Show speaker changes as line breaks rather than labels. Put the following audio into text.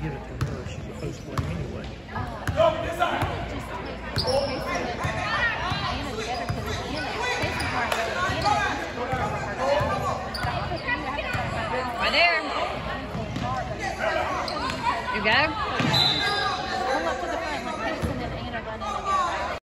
give it to her. She's supposed to play anyway.
Right there. You go.